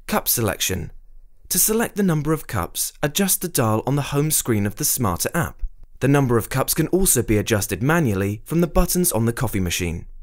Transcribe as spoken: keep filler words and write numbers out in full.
Cup selection. To select the number of cups, adjust the dial on the home screen of the Smarter app. The number of cups can also be adjusted manually from the buttons on the coffee machine.